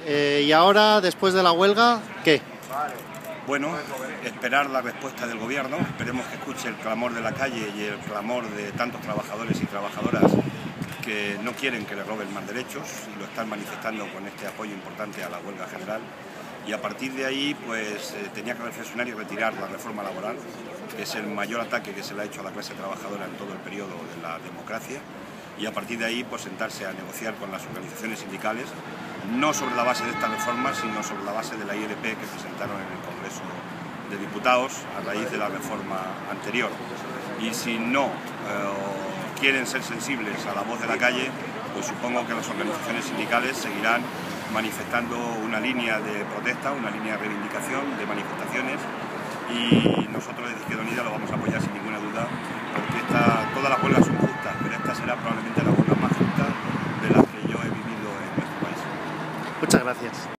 Y ahora, después de la huelga, ¿qué? Bueno, esperar la respuesta del gobierno, esperemos que escuche el clamor de la calle y el clamor de tantos trabajadores y trabajadoras que no quieren que les roben más derechos y lo están manifestando con este apoyo importante a la huelga general. Y a partir de ahí, pues tenía que reflexionar y retirar la reforma laboral, que es el mayor ataque que se le ha hecho a la clase trabajadora en todo el periodo de la democracia, y a partir de ahí, pues sentarse a negociar con las organizaciones sindicales, no sobre la base de esta reforma, sino sobre la base de la ILP que presentaron en el Congreso de Diputados a raíz de la reforma anterior. Y si no quieren ser sensibles a la voz de la calle, pues supongo que las organizaciones sindicales seguirán manifestando una línea de protesta, una línea de reivindicación, de manifestaciones, y nosotros desde Izquierda Unida lo vamos a apoyar sin ninguna duda, porque todas las huelgas son justas, pero esta será probablemente la huelga más justa de las que yo he vivido en nuestro país. Muchas gracias.